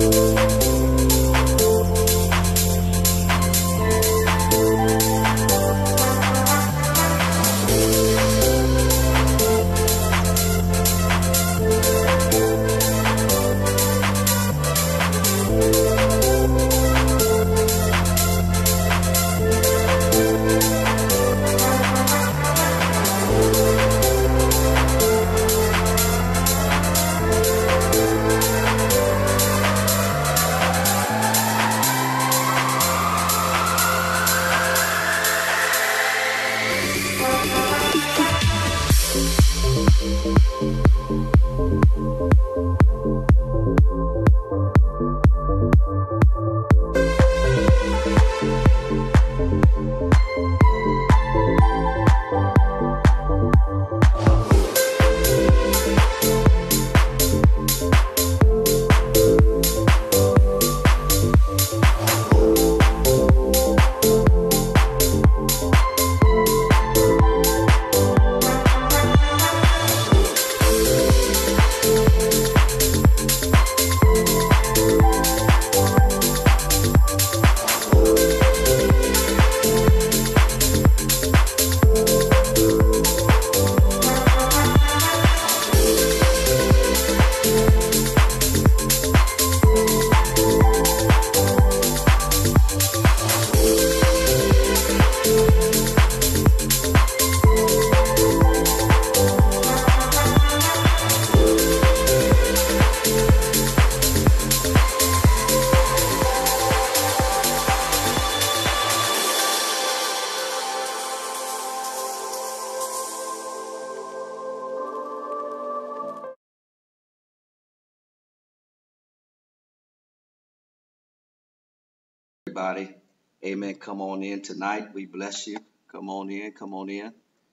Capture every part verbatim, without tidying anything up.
Everybody, amen. Come on in tonight. We bless you. Come on in. Come on in.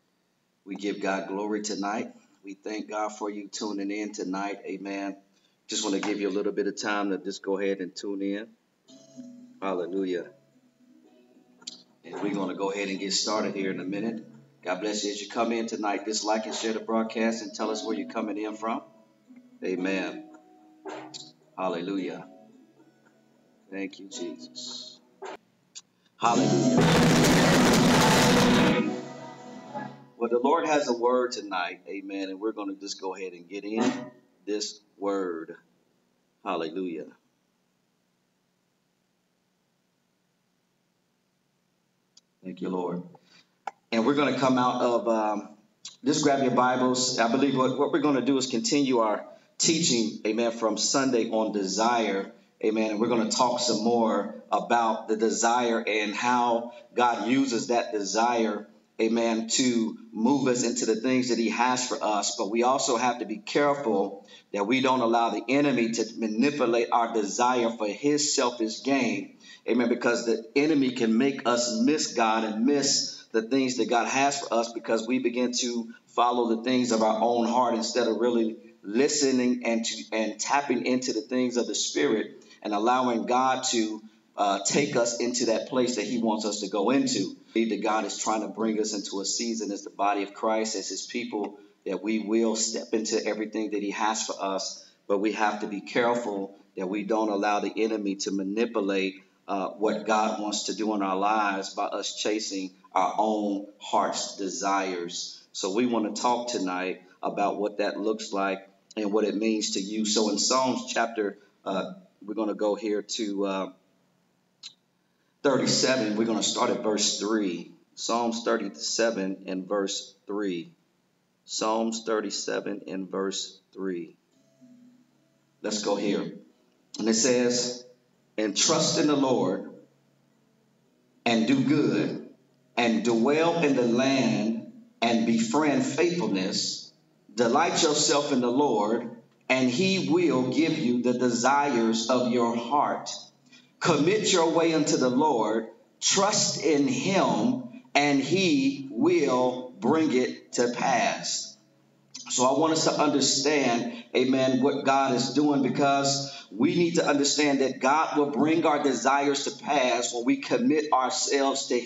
We give God glory tonight. We thank God for you tuning in tonight. Amen. Just want to give you a little bit of time to just go ahead and tune in. Hallelujah. And we're going to go ahead and get started here in a minute. God bless you. As you come in tonight, just like and share the broadcast and tell us where you're coming in from. Amen. Hallelujah. Thank you, Jesus. Hallelujah. Well, the Lord has a word tonight. Amen. And we're going to just go ahead and get in this word. Hallelujah. Thank you, Lord. And we're going to come out of, um, just grab your Bibles. I believe what, what we're going to do is continue our teaching, amen, from Sunday on desire. Amen. And we're going to talk some more about the desire and how God uses that desire, amen, to move us into the things that he has for us. But we also have to be careful that we don't allow the enemy to manipulate our desire for his selfish gain. Amen. Because the enemy can make us miss God and miss the things that God has for us because we begin to follow the things of our own heart instead of really listening and to, and tapping into the things of the Spirit and allowing God to uh, take us into that place that he wants us to go into. That God is trying to bring us into a season as the body of Christ, as his people, that we will step into everything that he has for us. But we have to be careful that we don't allow the enemy to manipulate uh, what God wants to do in our lives by us chasing our own heart's desires. So we want to talk tonight about what that looks like and what it means to you. So in Psalms chapter, uh, we're going to go here to uh, thirty-seven. We're going to start at verse three. Psalms thirty-seven and verse three. Psalms thirty-seven and verse three. Let's go here. And it says, and trust in the Lord and do good and dwell in the land and befriend faithfulness. Delight yourself in the Lord and he will give you the desires of your heart. Commit your way unto the Lord. Trust in him and he will bring it to pass. So I want us to understand, amen, what God is doing, because we need to understand that God will bring our desires to pass when we commit ourselves to him.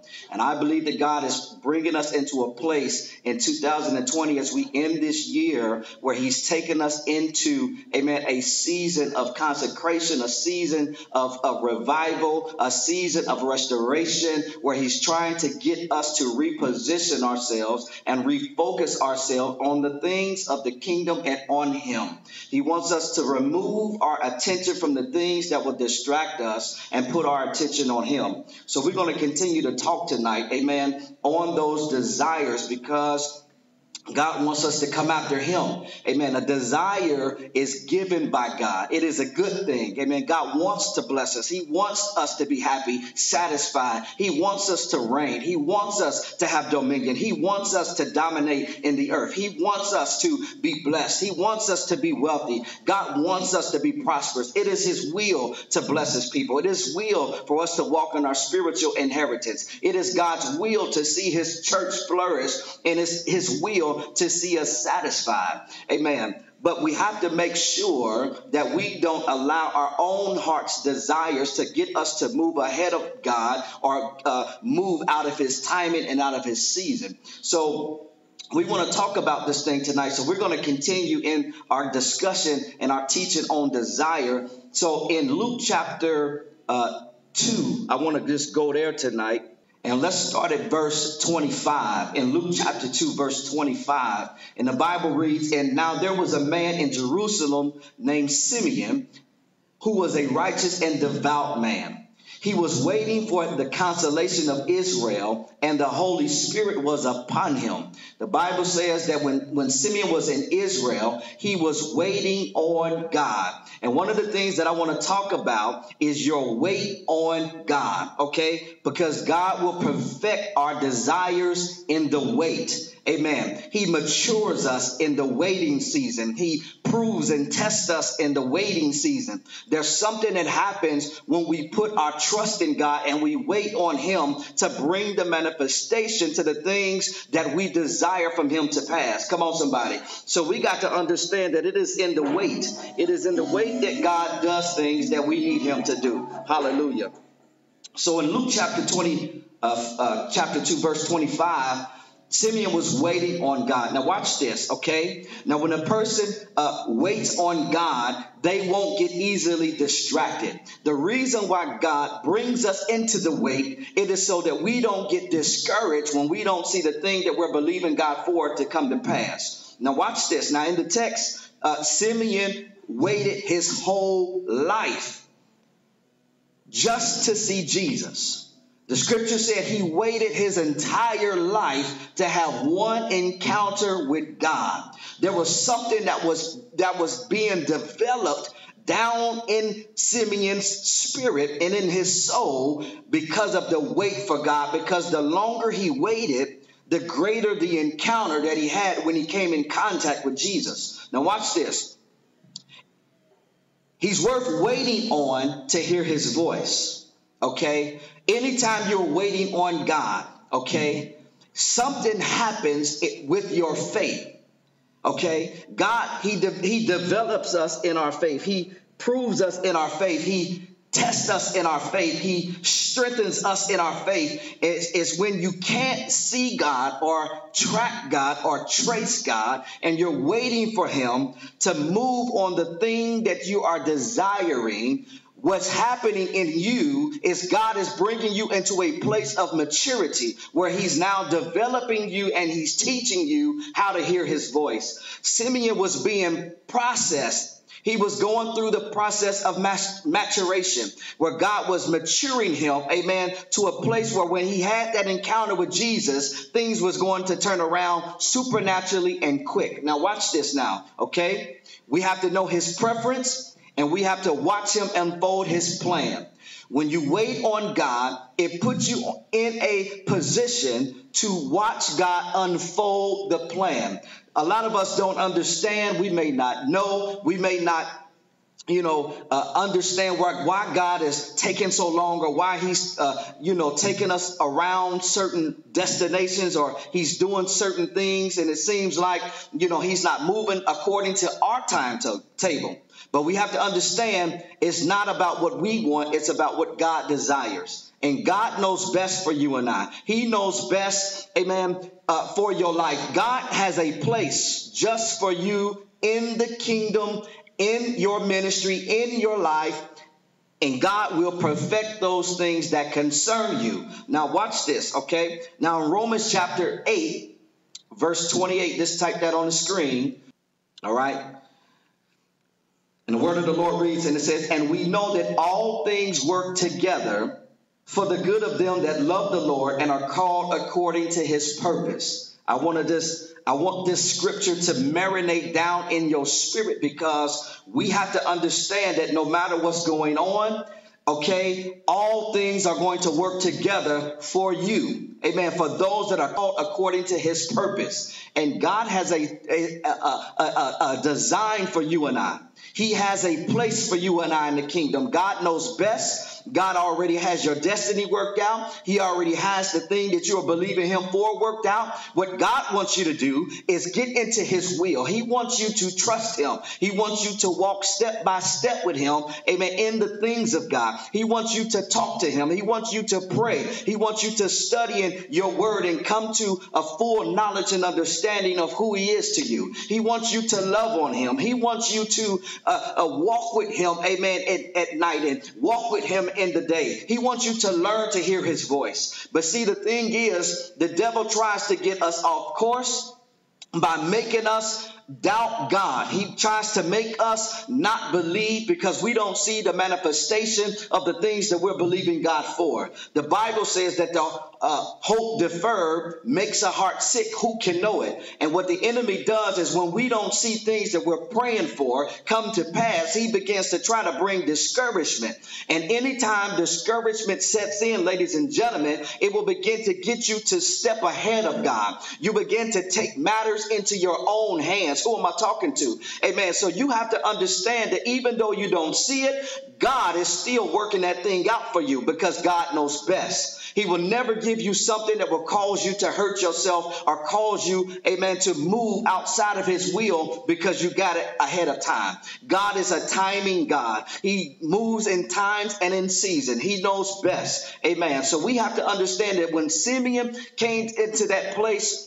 And I believe that God is bringing us into a place in two thousand twenty as we end this year where he's taken us into, amen, a season of consecration, a season of, of revival, a season of restoration where he's trying to get us to reposition ourselves and refocus ourselves on the things of the kingdom and on him. He wants us to remove our attention from the things that will distract us and put our attention on him. So we're going to continue to talk tonight, amen, on those desires because God wants us to come after him. Amen. A desire is given by God. It is a good thing. Amen. God wants to bless us. He wants us to be happy, satisfied. He wants us to reign. He wants us to have dominion. He wants us to dominate in the earth. He wants us to be blessed. He wants us to be wealthy. God wants us to be prosperous. It is his will to bless his people. It is his will for us to walk in our spiritual inheritance. It is God's will to see his church flourish, and it's his will to see us satisfied. Amen. But we have to make sure that we don't allow our own heart's desires to get us to move ahead of God or uh, move out of his timing and out of his season. So we want to talk about this thing tonight. So we're going to continue in our discussion and our teaching on desire. So in Luke chapter uh, two, I want to just go there tonight. And let's start at verse twenty-five. In Luke chapter two, verse twenty-five. And the Bible reads, "And now there was a man in Jerusalem named Simeon, who was a righteous and devout man. He was waiting for the consolation of Israel, and the Holy Spirit was upon him." The Bible says that when, when Simeon was in Israel, he was waiting on God. And one of the things that I want to talk about is your wait on God, okay? Because God will perfect our desires in the wait. Amen. He matures us in the waiting season. He proves and tests us in the waiting season. There's something that happens when we put our trust in God and we wait on him to bring the manifestation to the things that we desire from him to pass. Come on, somebody. So we got to understand that it is in the wait. It is in the wait that God does things that we need him to do. Hallelujah. So in Luke chapter twenty, uh, uh, chapter two, verse twenty-five, Simeon was waiting on God. Now watch this, okay? Now when a person uh, waits on God, they won't get easily distracted. The reason why God brings us into the wait, it is so that we don't get discouraged when we don't see the thing that we're believing God for to come to pass. Now watch this. Now in the text, uh, Simeon waited his whole life just to see Jesus. The scripture said he waited his entire life to have one encounter with God. There was something that was that was being developed down in Simeon's spirit and in his soul because of the wait for God, because the longer he waited, the greater the encounter that he had when he came in contact with Jesus. Now watch this. He's worth waiting on to hear his voice, okay? Anytime you're waiting on God, okay, something happens with your faith, okay? God, he, de he develops us in our faith. He proves us in our faith. He tests us in our faith. He strengthens us in our faith. It's, it's when you can't see God or track God or trace God, and you're waiting for him to move on the thing that you are desiring. What's happening in you is God is bringing you into a place of maturity where he's now developing you and he's teaching you how to hear his voice. Simeon was being processed. He was going through the process of maturation where God was maturing him, amen, to a place where when he had that encounter with Jesus, things was going to turn around supernaturally and quick. Now watch this now, okay? We have to know his preference, and we have to watch him unfold his plan. When you wait on God, it puts you in a position to watch God unfold the plan. A lot of us don't understand. We may not know. We may not, you know, uh, understand why, why God is taking so long, or why he's, uh, you know, taking us around certain destinations, or he's doing certain things. And it seems like, you know, he's not moving according to our timetable. But we have to understand it's not about what we want. It's about what God desires. And God knows best for you and I. He knows best, amen, uh, for your life. God has a place just for you in the kingdom, in your ministry, in your life. And God will perfect those things that concern you. Now watch this, okay? Now in Romans chapter eight, verse twenty-eight, just type that on the screen, all right? And the word of the Lord reads, and it says, and we know that all things work together for the good of them that love the Lord and are called according to his purpose. I want to just, I want this scripture to marinate down in your spirit, because we have to understand that no matter what's going on, okay, all things are going to work together for you. Amen. For those that are called according to his purpose. And God has a, a, a, a, a design for you and I. He has a place for you and I in the kingdom. God knows best. God already has your destiny worked out. He already has the thing that you are believing him for worked out. What God wants you to do is get into his will. He wants you to trust him. He wants you to walk step by step with him, amen, in the things of God. He wants you to talk to him. He wants you to pray. He wants you to study in your word and come to a full knowledge and understanding of who he is to you. He wants you to love on him. He wants you to uh, uh, walk with him, amen, at, at night, and walk with him in the day. He wants you to learn to hear his voice. But see, the thing is, the devil tries to get us off course by making us doubt God. He tries to make us not believe because we don't see the manifestation of the things that we're believing God for. The Bible says that the uh, hope deferred makes a heart sick. Who can know it? And what the enemy does is when we don't see things that we're praying for come to pass, he begins to try to bring discouragement. And anytime discouragement sets in, ladies and gentlemen, it will begin to get you to step ahead of God. You begin to take matters into your own hands. Who am I talking to? Amen. So you have to understand that even though you don't see it, God is still working that thing out for you, because God knows best. He will never give you something that will cause you to hurt yourself or cause you, amen, to move outside of his will because you got it ahead of time. God is a timing God. He moves in times and in season. He knows best. Amen. So we have to understand that when Simeon came into that place,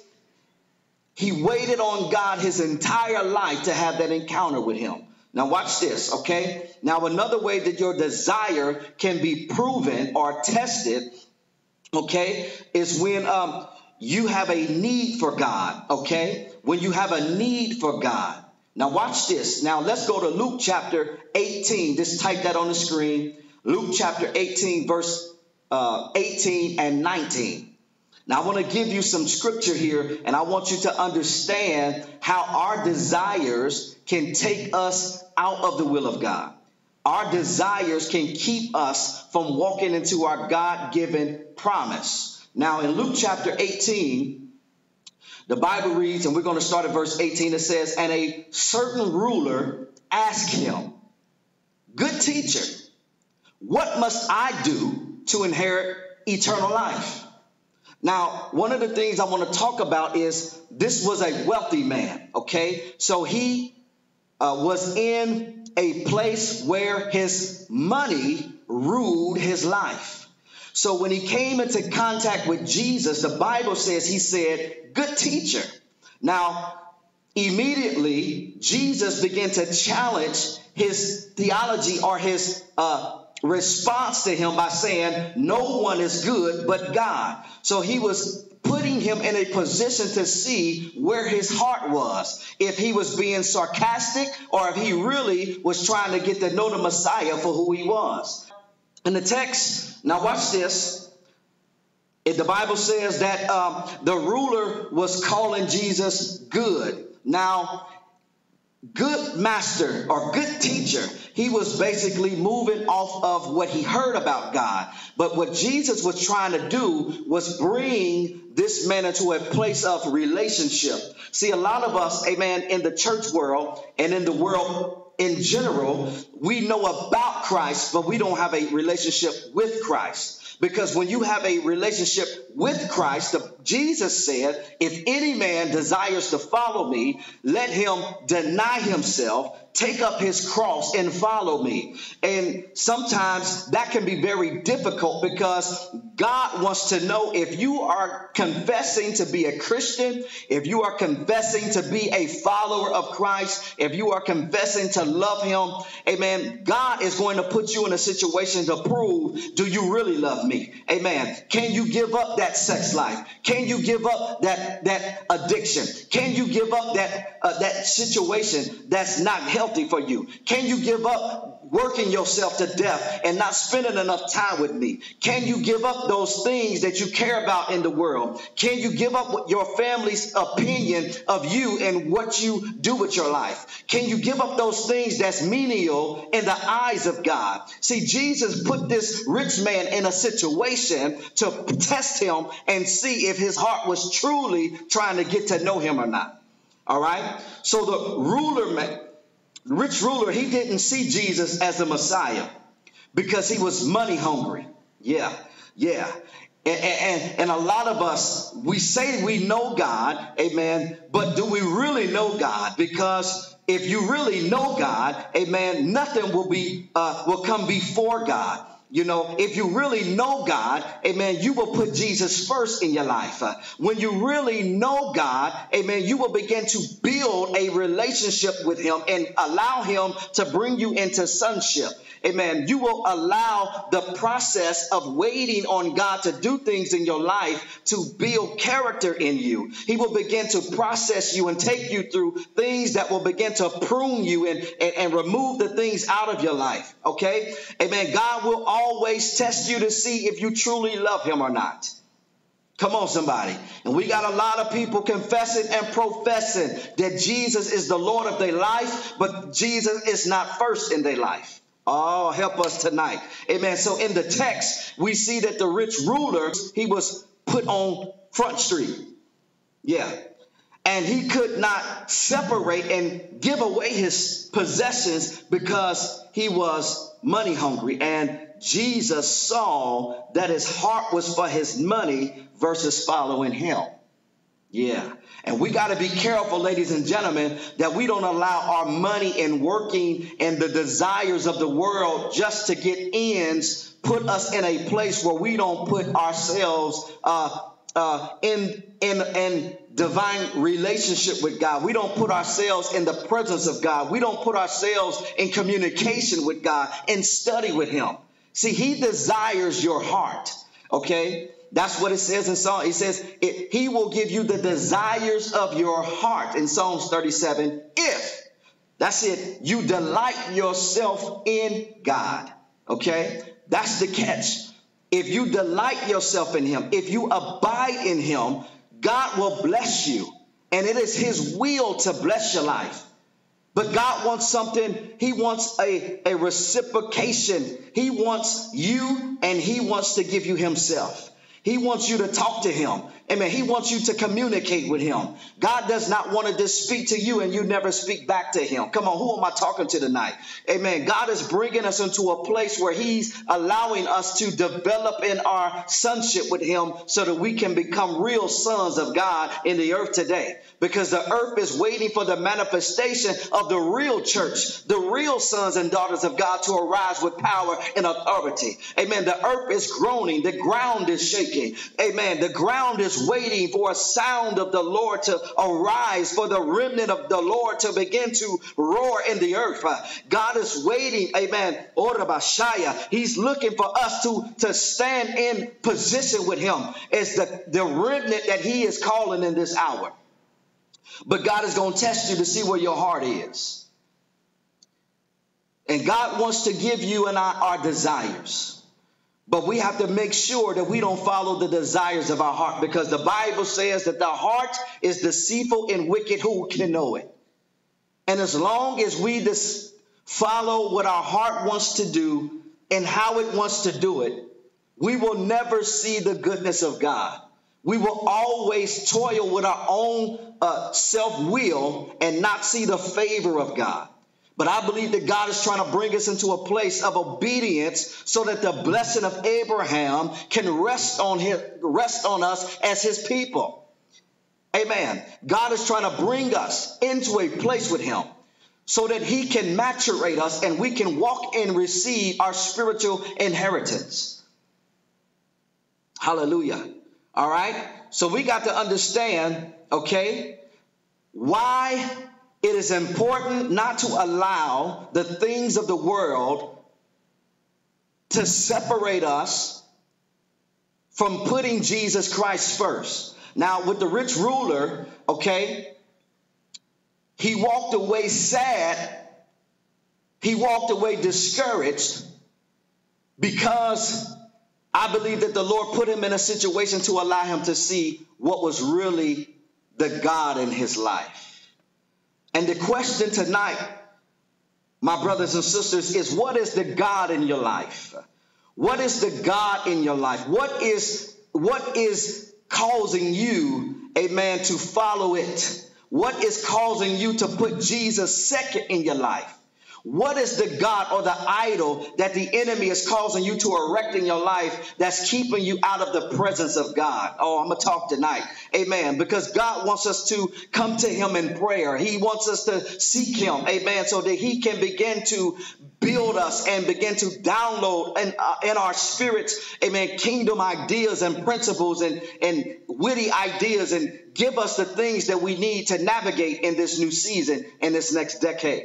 he waited on God his entire life to have that encounter with him. Now watch this, okay? Now another way that your desire can be proven or tested, okay, is when um, you have a need for God, okay? When you have a need for God. Now watch this. Now let's go to Luke chapter eighteen. Just type that on the screen. Luke chapter eighteen, verse uh, eighteen and nineteen. Now, I want to give you some scripture here, and I want you to understand how our desires can take us out of the will of God. Our desires can keep us from walking into our God-given promise. Now, in Luke chapter eighteen, the Bible reads, and we're going to start at verse eighteen. It says, and a certain ruler asked him, good teacher, what must I do to inherit eternal life? Now, one of the things I want to talk about is this was a wealthy man, okay? So he uh, was in a place where his money ruled his life. So when he came into contact with Jesus, the Bible says he said, good teacher. Now, immediately, Jesus began to challenge his theology or his uh response to him by saying, no one is good but God. So he was putting him in a position to see where his heart was, if he was being sarcastic or if he really was trying to get to know the Messiah for who he was. In the text, now watch this. If the Bible says that um, the ruler was calling Jesus good. Now, good master or good teacher, he was basically moving off of what he heard about God. But what Jesus was trying to do was bring this man into a place of relationship. See, a lot of us, amen, in the church world and in the world in general, we know about Christ, but we don't have a relationship with Christ. Because when you have a relationship with Christ, the, Jesus said, if any man desires to follow me, let him deny himself, take up his cross and follow me. And sometimes that can be very difficult because God wants to know if you are confessing to be a Christian, if you are confessing to be a follower of Christ, if you are confessing to love him, amen, God is going to put you in a situation to prove, do you really love me? Amen. Can you give up that sex life? Can you give up that, that addiction? Can you give up that, uh, that situation that's not healthy for you? Can you give up working yourself to death and not spending enough time with me? Can you give up those things that you care about in the world? Can you give up your family's opinion of you and what you do with your life? Can you give up those things that's menial in the eyes of God? See, Jesus put this rich man in a situation to test him and see if his heart was truly trying to get to know him or not. All right. So the ruler man, rich ruler, he didn't see Jesus as the Messiah because he was money hungry. Yeah, yeah. And, and, and a lot of us, we say we know God, amen, but do we really know God? Because if you really know God, amen, nothing will be uh, will come before God. You know, if you really know God, amen, you will put Jesus first in your life. Uh, when you really know God, amen, you will begin to build a relationship with him and allow him to bring you into sonship. Amen. You will allow the process of waiting on God to do things in your life to build character in you. He will begin to process you and take you through things that will begin to prune you and, and, and remove the things out of your life. Okay. Amen. God will always test you to see if you truly love him or not. Come on, somebody. And we got a lot of people confessing and professing that Jesus is the Lord of their life, but Jesus is not first in their life. Oh, help us tonight. Amen. So in the text, we see that the rich ruler, he was put on Front Street. Yeah. And he could not separate and give away his possessions because he was money hungry. And Jesus saw that his heart was for his money versus following him. Yeah. And we got to be careful, ladies and gentlemen, that we don't allow our money and working and the desires of the world just to get ends put us in a place where we don't put ourselves uh, uh, in, in, in divine relationship with God. We don't put ourselves in the presence of God. We don't put ourselves in communication with God and study with him. See, he desires your heart. Okay. That's what it says in Psalm. It says it, he will give you the desires of your heart in Psalms thirty-seven. If, that's it, you delight yourself in God. Okay, that's the catch. If you delight yourself in him, if you abide in him, God will bless you. And it is his will to bless your life. But God wants something. He wants a, a reciprocation. He wants you and he wants to give you himself. He wants you to talk to him. Amen. He wants you to communicate with him. God does not want to just speak to you and you never speak back to him. Come on, who am I talking to tonight? Amen. God is bringing us into a place where he's allowing us to develop in our sonship with him so that we can become real sons of God in the earth today. Because the earth is waiting for the manifestation of the real church, the real sons and daughters of God to arise with power and authority. Amen. The earth is groaning. The ground is shaking. Amen. The ground is waiting for a sound of the Lord to arise, for the remnant of the Lord to begin to roar in the earth. Uh, God is waiting. Amen. He's looking for us to, to stand in position with him as the, the remnant that he is calling in this hour. But God is going to test you to see where your heart is. And God wants to give you and I our desires. But we have to make sure that we don't follow the desires of our heart, because the Bible says that the heart is deceitful and wicked. Who can know it? And as long as we just follow what our heart wants to do and how it wants to do it, we will never see the goodness of God. We will always toil with our own uh, self-will and not see the favor of God. But I believe that God is trying to bring us into a place of obedience so that the blessing of Abraham can rest on him, rest on us as his people. Amen. God is trying to bring us into a place with him so that he can maturate us and we can walk and receive our spiritual inheritance. Hallelujah. All right. So we got to understand, okay, why it is important not to allow the things of the world to separate us from putting Jesus Christ first. Now, with the rich ruler, okay, he walked away sad. He walked away discouraged because I believe that the Lord put him in a situation to allow him to see what was really the God in his life. And the question tonight, my brothers and sisters, is what is the God in your life? What is the God in your life? What is, what is causing you, amen, to follow it? What is causing you to put Jesus second in your life? What is the God or the idol that the enemy is causing you to erect in your life that's keeping you out of the presence of God? Oh, I'm going to talk tonight. Amen. Because God wants us to come to him in prayer. He wants us to seek him. Amen. So that he can begin to build us and begin to download in, uh, in our spirits, amen, kingdom ideas and principles and, and witty ideas, and give us the things that we need to navigate in this new season, in this next decade.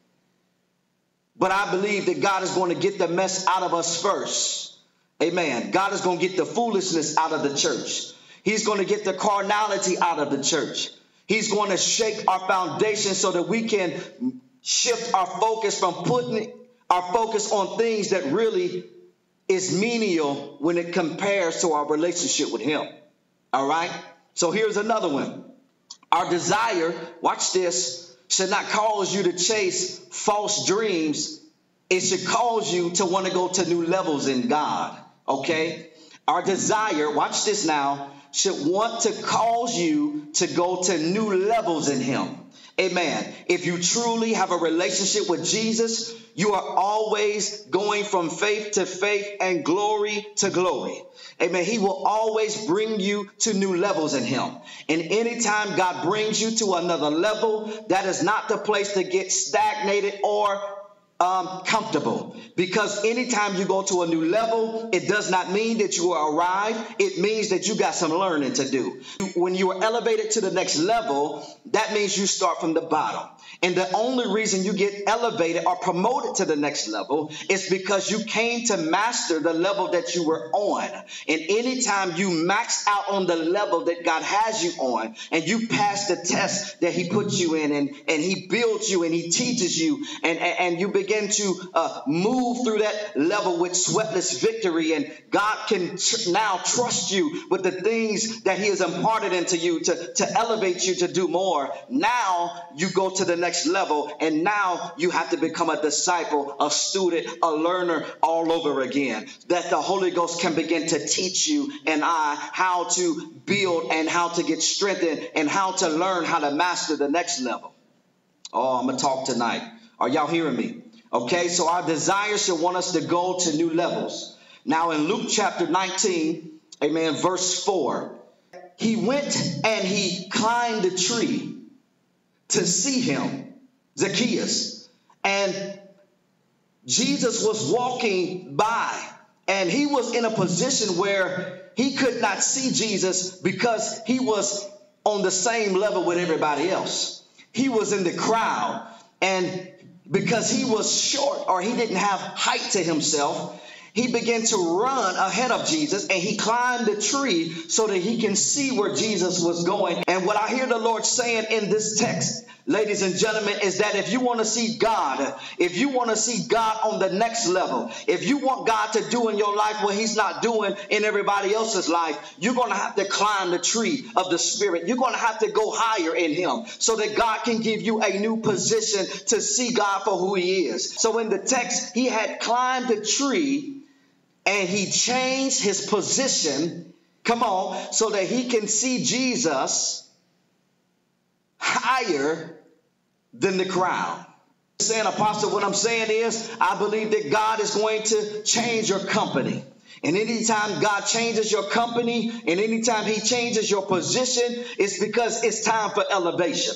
But I believe that God is going to get the mess out of us first. Amen. God is going to get the foolishness out of the church. He's going to get the carnality out of the church. He's going to shake our foundation so that we can shift our focus from putting our focus on things that really is menial when it compares to our relationship with him. All right. So here's another one. Our desire, watch this, should not cause you to chase false dreams. It should cause you to want to go to new levels in God. Okay. Our desire, watch this now, should want to cause you to go to new levels in him. Amen. If you truly have a relationship with Jesus, you are always going from faith to faith and glory to glory. Amen. He will always bring you to new levels in him. And anytime God brings you to another level, that is not the place to get stagnated or Um, comfortable, because anytime you go to a new level, it does not mean that you are arrived. It means that you got some learning to do. When you are elevated to the next level, that means you start from the bottom. And the only reason you get elevated or promoted to the next level is because you came to master the level that you were on. And anytime you max out on the level that God has you on, and you pass the test that he puts you in, and, and he builds you and he teaches you, and, and, and you begin to uh, move through that level with sweatless victory, and God can tr- now trust you with the things that he has imparted into you to, to elevate you to do more. Now you go to the next level, and now you have to become a disciple, a student, a learner all over again, that the Holy Ghost can begin to teach you and I how to build and how to get strengthened and how to learn how to master the next level. Oh, I'm going to talk tonight. Are y'all hearing me? Okay, so our desire should want us to go to new levels. Now in Luke chapter nineteen, amen, verse four, he went and he climbed a tree to see him, Zacchaeus. And Jesus was walking by, and he was in a position where he could not see Jesus because he was on the same level with everybody else. He was in the crowd, and because he was short, or he didn't have height to himself, he began to run ahead of Jesus, and he climbed the tree so that he can see where Jesus was going. And what I hear the Lord saying in this text, ladies and gentlemen, is that if you want to see God, if you want to see God on the next level, if you want God to do in your life what he's not doing in everybody else's life, you're going to have to climb the tree of the Spirit. You're going to have to go higher in him so that God can give you a new position to see God for who he is. So in the text, he had climbed the tree and he changed his position, come on, so that he can see Jesus higher than the crowd. Saying, Apostle, what I'm saying is, I believe that God is going to change your company. And anytime God changes your company, and anytime he changes your position, it's because it's time for elevation.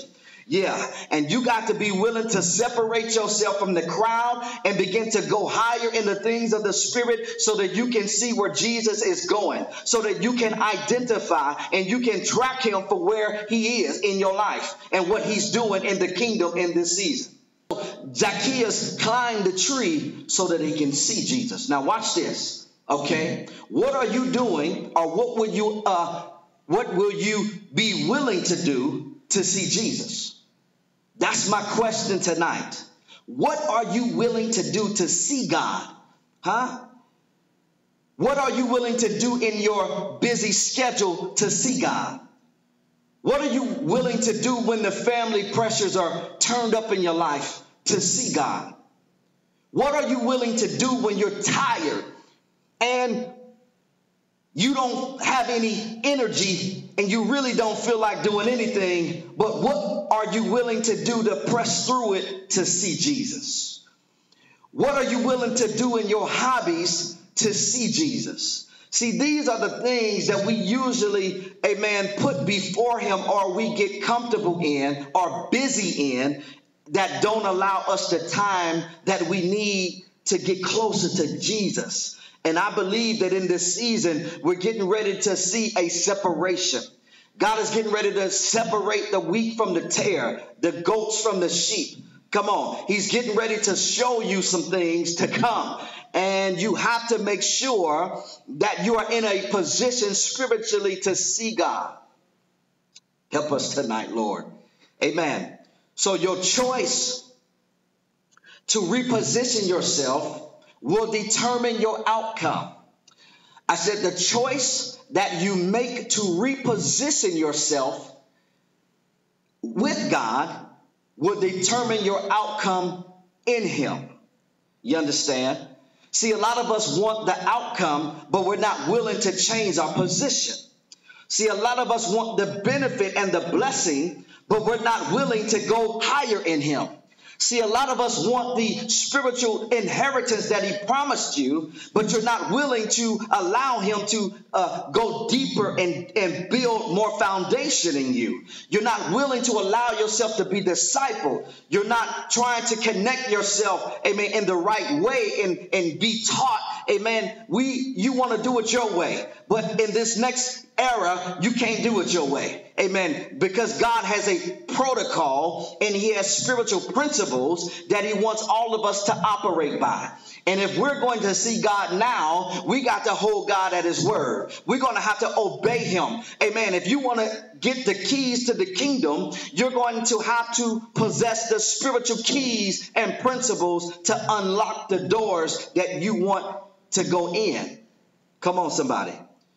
Yeah, and you got to be willing to separate yourself from the crowd and begin to go higher in the things of the Spirit so that you can see where Jesus is going, so that you can identify and you can track him for where he is in your life and what he's doing in the kingdom in this season. Zacchaeus climbed the tree so that he can see Jesus. Now watch this, okay? What are you doing, or what will you uh what will you be willing to do to see Jesus? That's my question tonight. What are you willing to do to see God? Huh? What are you willing to do in your busy schedule to see God? What are you willing to do when the family pressures are turned up in your life to see God? What are you willing to do when you're tired and you don't have any energy and you really don't feel like doing anything, but what are you willing to do to press through it to see Jesus? What are you willing to do in your hobbies to see Jesus? See, these are the things that we usually, amen, put before him, or we get comfortable in or busy in, that don't allow us the time that we need to get closer to Jesus. And I believe that in this season, we're getting ready to see a separation. God is getting ready to separate the wheat from the tare, the goats from the sheep. Come on. He's getting ready to show you some things to come. And you have to make sure that you are in a position spiritually to see God. Help us tonight, Lord. Amen. So your choice to reposition yourself will determine your outcome. I said the choice that you make to reposition yourself with God will determine your outcome in him. You understand? See, a lot of us want the outcome, but we're not willing to change our position. See, a lot of us want the benefit and the blessing, but we're not willing to go higher in him. See, a lot of us want the spiritual inheritance that he promised you, but you're not willing to allow him to uh, go deeper and, and build more foundation in you. You're not willing to allow yourself to be discipled. You're not trying to connect yourself, amen, in the right way and, and be taught, amen. We, you want to do it your way, but in this next era, you can't do it your way. Amen. Because God has a protocol and he has spiritual principles that he wants all of us to operate by. And if we're going to see God now, we got to hold God at his word. We're going to have to obey him. Amen. If you want to get the keys to the kingdom, you're going to have to possess the spiritual keys and principles to unlock the doors that you want to go in. Come on, somebody.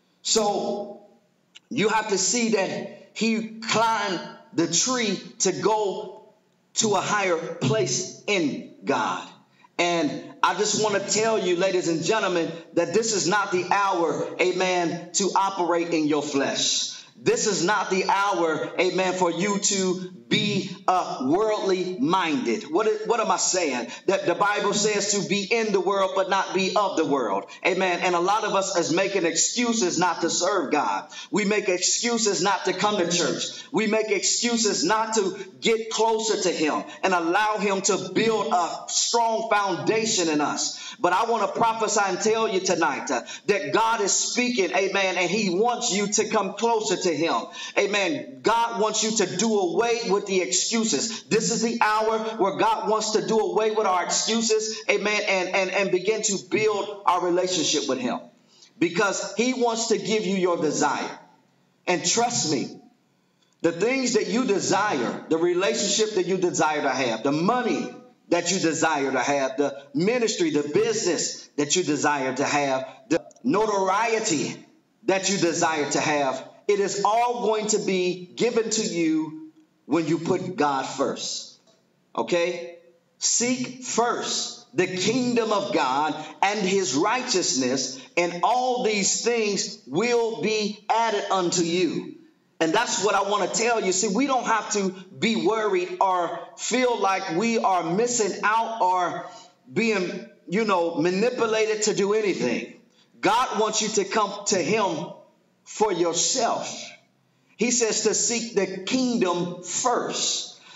So you have to see that he climbed the tree to go to a higher place in God. And I just want to tell you, ladies and gentlemen, that this is not the hour, amen, to operate in your flesh. This is not the hour, amen, for you to be uh, worldly minded. What, is, what am I saying? That the Bible says to be in the world, but not be of the world. Amen. And a lot of us is making excuses not to serve God. We make excuses not to come to church. We make excuses not to get closer to him and allow him to build a strong foundation in us. But I want to prophesy and tell you tonight uh, that God is speaking, amen, and he wants you to come closer to him. Amen. God wants you to do away with the excuses. This is the hour where God wants to do away with our excuses, amen, and, and, and begin to build our relationship with him. Because he wants to give you your desire. And trust me, the things that you desire, the relationship that you desire to have, the money that you desire to have, the ministry, the business that you desire to have, the notoriety that you desire to have, it is all going to be given to you when you put God first. Okay? Seek first the kingdom of God and his righteousness, and all these things will be added unto you. And that's what I want to tell you. See, we don't have to be worried or feel like we are missing out or being, you know, manipulated to do anything. God wants you to come to him for yourself. He says to seek the kingdom first.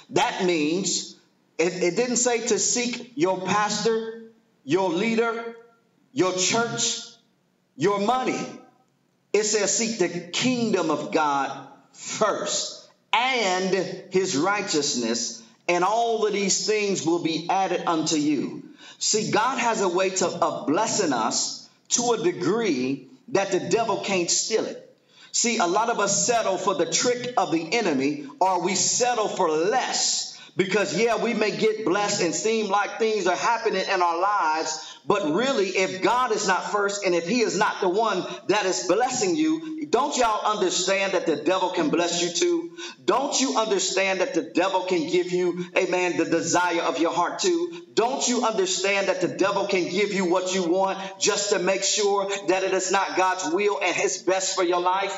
That means it, it didn't say to seek your pastor, your leader, your church, your money. It says seek the kingdom of God first and his righteousness, and all of these things will be added unto you. See, God has a way to, of blessing us to a degree that the devil can't steal it. See, a lot of us settle for the trick of the enemy, or we settle for less. Because, yeah, we may get blessed and seem like things are happening in our lives, but really, if God is not first and if he is not the one that is blessing you, don't y'all understand that the devil can bless you too? Don't you understand that the devil can give you, amen, the desire of your heart too? Don't you understand that the devil can give you what you want just to make sure that it is not God's will and his best for your life?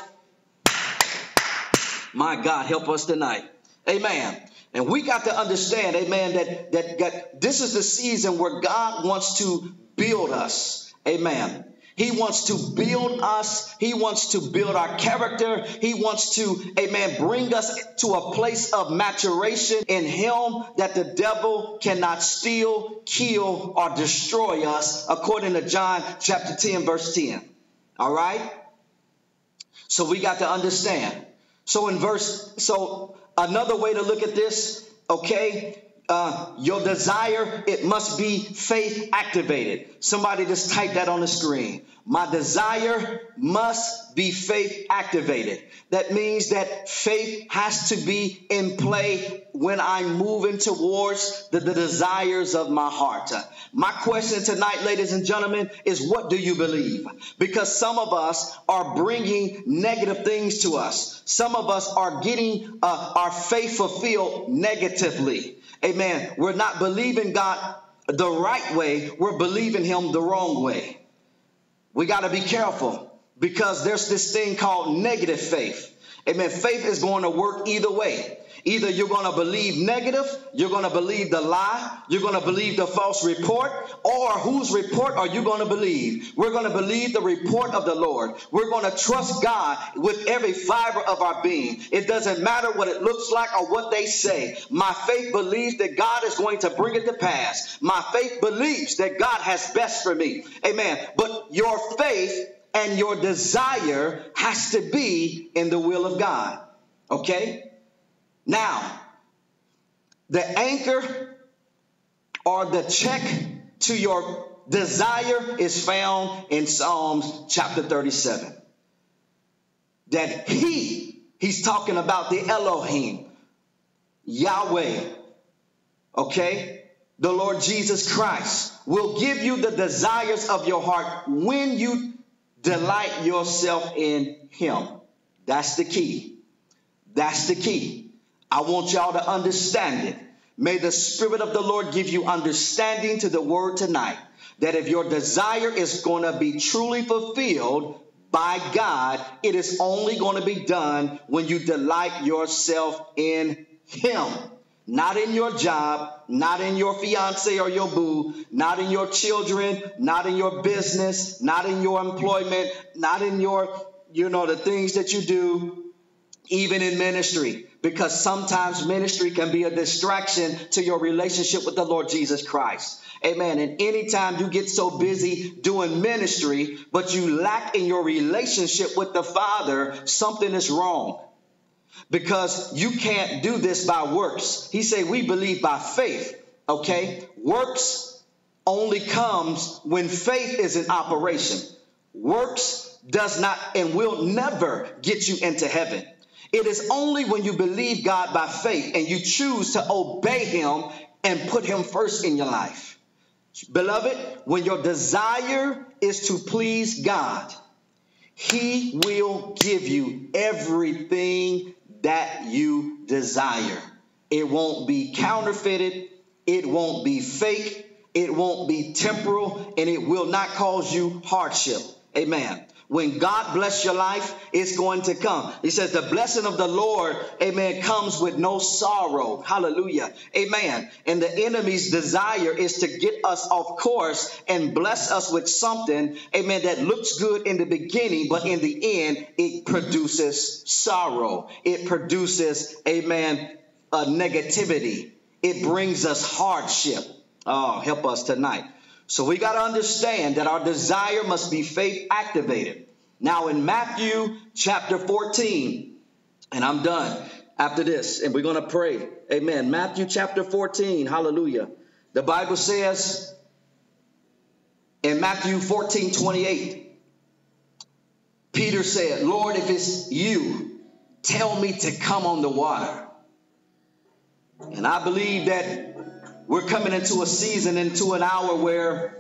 My God, help us tonight. Amen. And we got to understand, amen, that, that, that this is the season where God wants to build us. Amen. He wants to build us. He wants to build our character. He wants to, amen, bring us to a place of maturation in him that the devil cannot steal, kill, or destroy us, according to John chapter ten, verse ten. All right? So we got to understand. So in verse, so another way to look at this, okay, uh, your desire, it must be faith activated. Somebody just type that on the screen. My desire must be faith activated. That means that faith has to be in play when I'm moving towards the, the desires of my heart. My question tonight, ladies and gentlemen, is what do you believe? Because some of us are bringing negative things to us. Some of us are getting uh, our faith fulfilled negatively. Amen. We're not believing God the right way. We're believing him the wrong way. We got to be careful because there's this thing called negative faith. Amen. Faith is going to work either way. Either you're going to believe negative, you're going to believe the lie, you're going to believe the false report, or whose report are you going to believe? We're going to believe the report of the Lord. We're going to trust God with every fiber of our being. It doesn't matter what it looks like or what they say. My faith believes that God is going to bring it to pass. My faith believes that God has best for me. Amen. But your faith and your desire has to be in the will of God. Okay? Now, the anchor or the check to your desire is found in Psalms chapter thirty-seven. That he, he's talking about the Elohim, Yahweh, okay, the Lord Jesus Christ will give you the desires of your heart when you delight yourself in him. That's the key. That's the key. I want y'all to understand it. May the Spirit of the Lord give you understanding to the word tonight. That if your desire is going to be truly fulfilled by God, it is only going to be done when you delight yourself in him. Not in your job, not in your fiance or your boo, not in your children, not in your business, not in your employment, not in your, you know, the things that you do, even in ministry. Because sometimes ministry can be a distraction to your relationship with the Lord Jesus Christ. Amen. And anytime you get so busy doing ministry, but you lack in your relationship with the Father, something is wrong. Because you can't do this by works. He said we believe by faith. Okay. Works only comes when faith is in operation. Works does not and will never get you into heaven. It is only when you believe God by faith and you choose to obey him and put him first in your life. Beloved, when your desire is to please God, he will give you everything that you desire. It won't be counterfeited. It won't be fake. It won't be temporal, and it will not cause you hardship. Amen. When God bless your life, it's going to come. He says the blessing of the Lord, amen, comes with no sorrow. Hallelujah. Amen. And the enemy's desire is to get us off course and bless us with something, amen, that looks good in the beginning, but in the end, it produces sorrow. It produces, amen, uh, negativity. It brings us hardship. Oh, help us tonight. So we got to understand that our desire must be faith activated. Now in Matthew chapter fourteen, and I'm done after this, and we're going to pray. Amen. Matthew chapter fourteen. Hallelujah. The Bible says in Matthew fourteen twenty-eight, Peter said, Lord, if it's you, tell me to come on the water. And I believe that we're coming into a season, into an hour where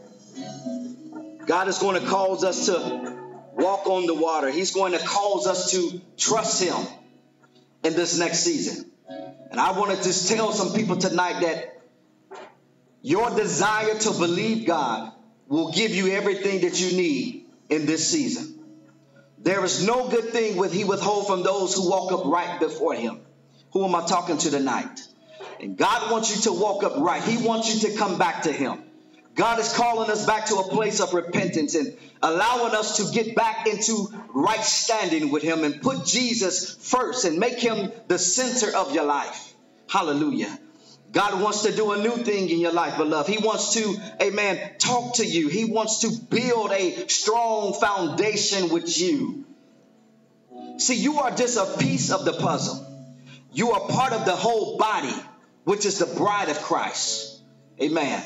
God is going to cause us to walk on the water. He's going to cause us to trust him in this next season. And I want to just tell some people tonight that your desire to believe God will give you everything that you need in this season. There is no good thing will he withhold from those who walk upright before him. Who am I talking to tonight? And God wants you to walk upright. He wants you to come back to him. God is calling us back to a place of repentance and allowing us to get back into right standing with him and put Jesus first and make him the center of your life. Hallelujah. God wants to do a new thing in your life, beloved. He wants to, amen, talk to you. He wants to build a strong foundation with you. See, you are just a piece of the puzzle. You are part of the whole body, which is the bride of Christ. Amen.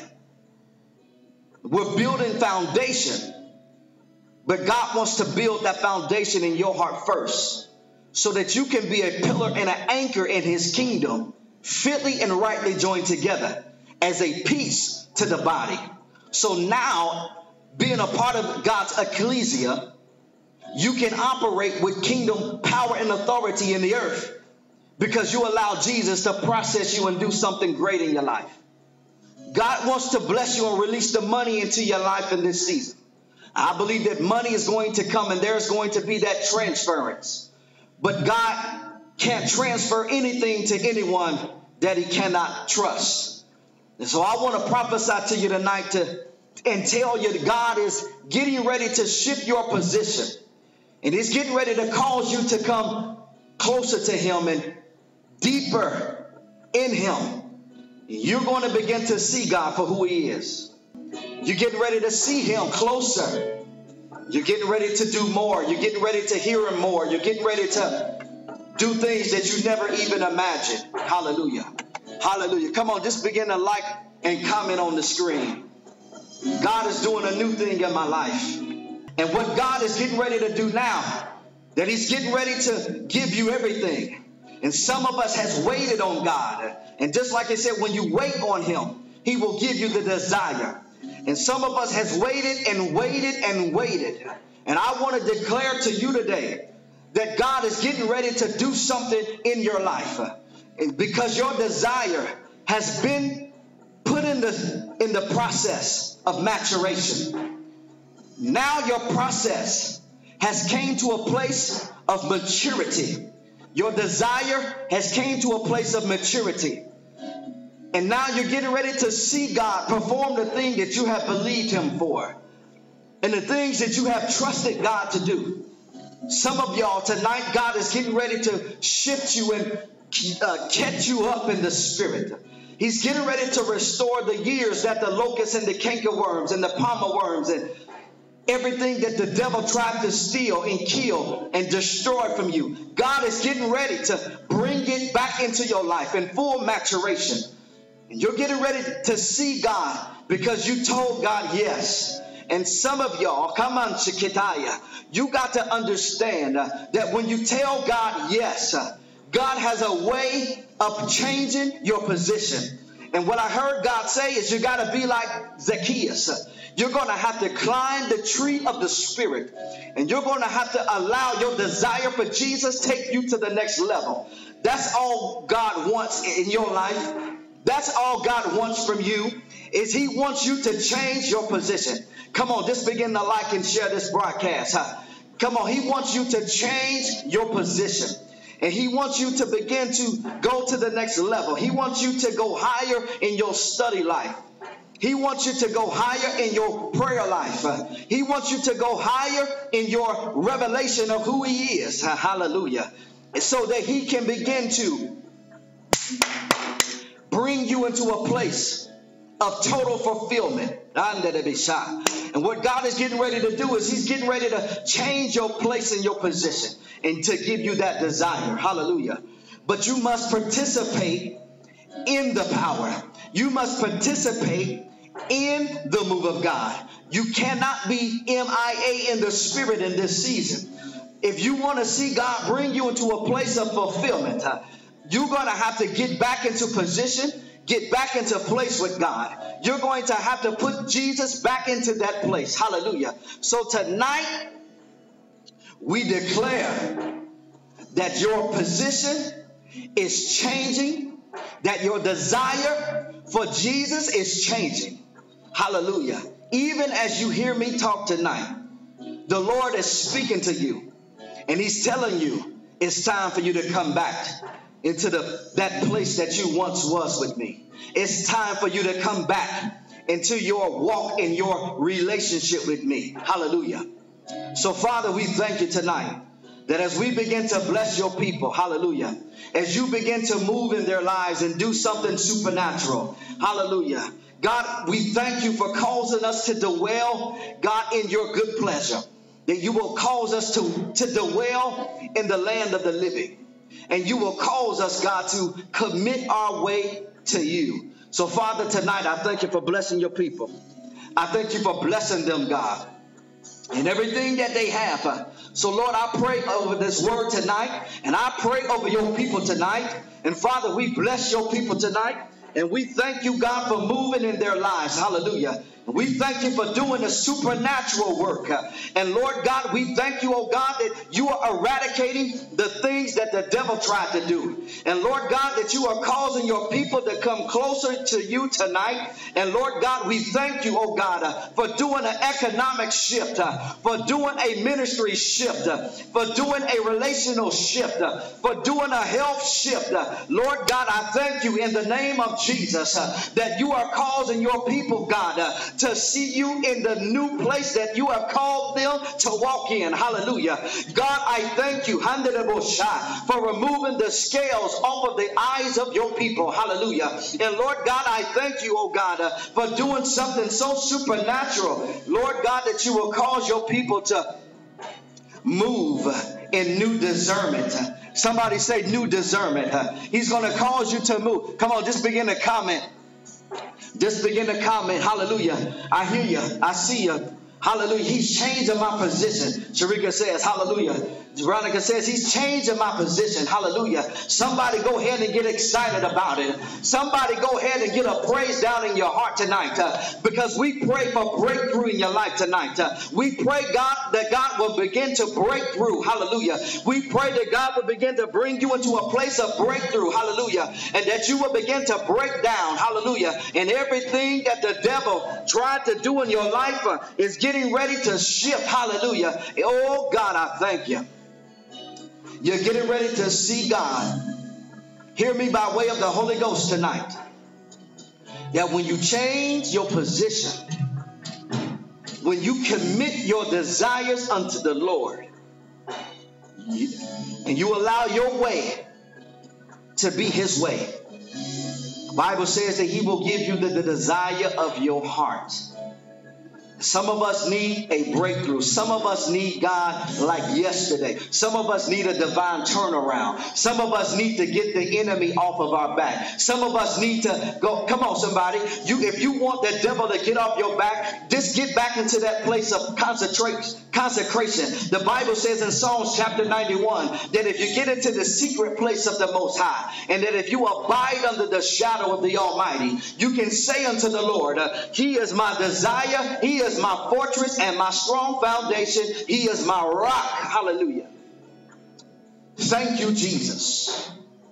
We're building foundation, but God wants to build that foundation in your heart first so that you can be a pillar and an anchor in his kingdom, fitly and rightly joined together as a piece to the body. So now, being a part of God's ecclesia, you can operate with kingdom power and authority in the earth because you allow Jesus to process you and do something great in your life. God wants to bless you and release the money into your life in this season. I believe that money is going to come and there's going to be that transference. But God can't transfer anything to anyone that he cannot trust. And so I want to prophesy to you tonight to, and tell you that God is getting ready to shift your position. And he's getting ready to cause you to come closer to him and deeper in him. You're going to begin to see God for who he is. You're getting ready to see him closer. You're getting ready to do more. You're getting ready to hear him more. You're getting ready to do things that you never even imagined. Hallelujah. Hallelujah. Come on, just begin to like and comment on the screen. God is doing a new thing in my life. And what God is getting ready to do now, that he's getting ready to give you everything. And some of us has waited on God. And just like I said, when you wait on him, he will give you the desire. And some of us has waited and waited and waited. And I want to declare to you today that God is getting ready to do something in your life. Because your desire has been put in the, in the process of maturation. Now your process has came to a place of maturity. Your desire has came to a place of maturity. And now you're getting ready to see God perform the thing that you have believed him for. And the things that you have trusted God to do. Some of y'all tonight, God is getting ready to shift you and uh, catch you up in the spirit. He's getting ready to restore the years that the locusts and the cankerworms and the palmer worms and everything that the devil tried to steal and kill and destroy from you. God is getting ready to bring it back into your life in full maturation. And you're getting ready to see God because you told God yes. And some of y'all, come on, Shikitaya, you got to understand uh, that when you tell God yes, uh, God has a way of changing your position. And what I heard God say is you got to be like Zacchaeus. You're going to have to climb the tree of the Spirit. And you're going to have to allow your desire for Jesus take you to the next level. That's all God wants in your life. That's all God wants from you, is he wants you to change your position. Come on, just begin to like and share this broadcast. Huh? Come on, he wants you to change your position. And he wants you to begin to go to the next level. He wants you to go higher in your study life. He wants you to go higher in your prayer life. Uh, he wants you to go higher in your revelation of who he is. Uh, hallelujah. So that he can begin to you into a place of total fulfillment. And what God is getting ready to do is he's getting ready to change your place and your position and to give you that desire. Hallelujah. But you must participate in the power. You must participate in the move of God. You cannot be M I A in the spirit in this season. If you want to see God bring you into a place of fulfillment, huh, you're going to have to get back into position, get back into place with God. You're going to have to put Jesus back into that place. Hallelujah. So tonight, we declare that your position is changing, that your desire for Jesus is changing. Hallelujah. Even as you hear me talk tonight, the Lord is speaking to you. And he's telling you it's time for you to come back into the that place that you once was with me. It's time for you to come back into your walk in your relationship with me. Hallelujah. So, Father, we thank you tonight that as we begin to bless your people, hallelujah, as you begin to move in their lives and do something supernatural, hallelujah. God, we thank you for causing us to dwell, God, in your good pleasure. That you will cause us to, to dwell in the land of the living. And you will cause us, God, to commit our way to you. So, Father, tonight, I thank you for blessing your people. I thank you for blessing them, God, in everything that they have. So, Lord, I pray over this word tonight, and I pray over your people tonight. And, Father, we bless your people tonight, and we thank you, God, for moving in their lives. Hallelujah. We thank you for doing a supernatural work. And Lord God, we thank you, oh God, that you are eradicating the things that the devil tried to do. And Lord God, that you are causing your people to come closer to you tonight. And Lord God, we thank you, oh God, uh, for doing an economic shift, uh, for doing a ministry shift, uh, for doing a relational shift, uh, for doing a health shift. Uh, Lord God, I thank you in the name of Jesus uh, that you are causing your people, God, uh, to see you in the new place that you have called them to walk in. Hallelujah. God, I thank you for removing the scales off of the eyes of your people. Hallelujah. And Lord God, I thank you, oh God, uh, for doing something so supernatural. Lord God, that you will cause your people to move in new discernment. Somebody say new discernment. He's going to cause you to move. Come on, just begin to comment. Just begin to comment. Hallelujah. I hear you. I see you. Hallelujah. He's changing my position. Sharika says, hallelujah. Veronica says, he's changing my position. Hallelujah. Somebody go ahead and get excited about it. Somebody go ahead and get a praise down in your heart tonight. Uh, because we pray for breakthrough in your life tonight. Uh, we pray, God, that God will begin to break through. Hallelujah. We pray that God will begin to bring you into a place of breakthrough. Hallelujah. And that you will begin to break down. Hallelujah. And everything that the devil tried to do in your life uh, is getting ready to shift. Hallelujah. Oh, God, I thank you. You're getting ready to see God. Hear me by way of the Holy Ghost tonight. That when you change your position, when you commit your desires unto the Lord, you, and you allow your way to be his way, the Bible says that he will give you the, the desire of your heart. Some of us need a breakthrough. Some of us need God like yesterday. Some of us need a divine turnaround. Some of us need to get the enemy off of our back. Some of us need to go. Come on, somebody. You, if you want the devil to get off your back, just get back into that place of consecration. Consecration. The Bible says in Psalms chapter ninety-one that if you get into the secret place of the Most High, and that if you abide under the shadow of the Almighty, you can say unto the Lord, uh, He is my desire. He is my fortress and my strong foundation. He is my rock. Hallelujah. Thank you, Jesus,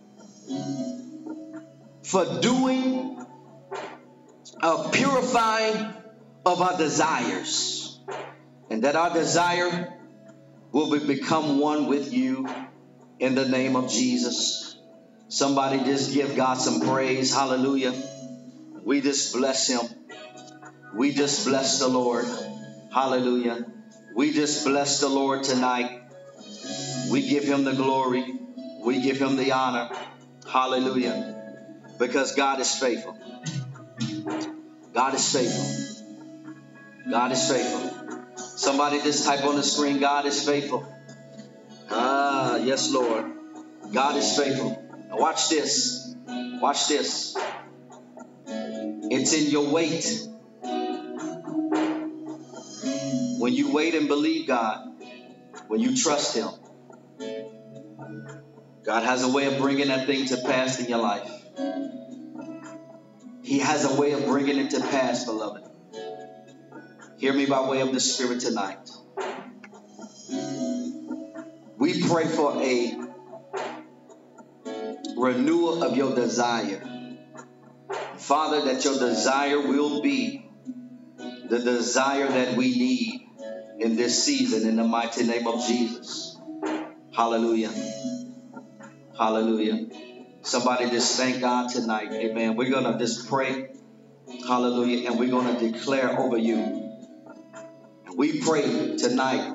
for doing a purifying of our desires. And that our desire will be, become one with you in the name of Jesus. Somebody just give God some praise. Hallelujah. We just bless him. We just bless the Lord. Hallelujah. We just bless the Lord tonight. We give him the glory. We give him the honor. Hallelujah. Because God is faithful. God is faithful. God is faithful. Somebody just type on the screen, God is faithful. Ah, yes, Lord. God is faithful. Now watch this. Watch this. It's in your wait. When you wait and believe God, when you trust Him, God has a way of bringing that thing to pass in your life. He has a way of bringing it to pass, beloved. Hear me by way of the Spirit tonight. We pray for a renewal of your desire. Father, that your desire will be the desire that we need in this season, in the mighty name of Jesus. Hallelujah. Hallelujah. Somebody just thank God tonight. Amen. We're going to just pray. Hallelujah. And we're going to declare over you. And we pray tonight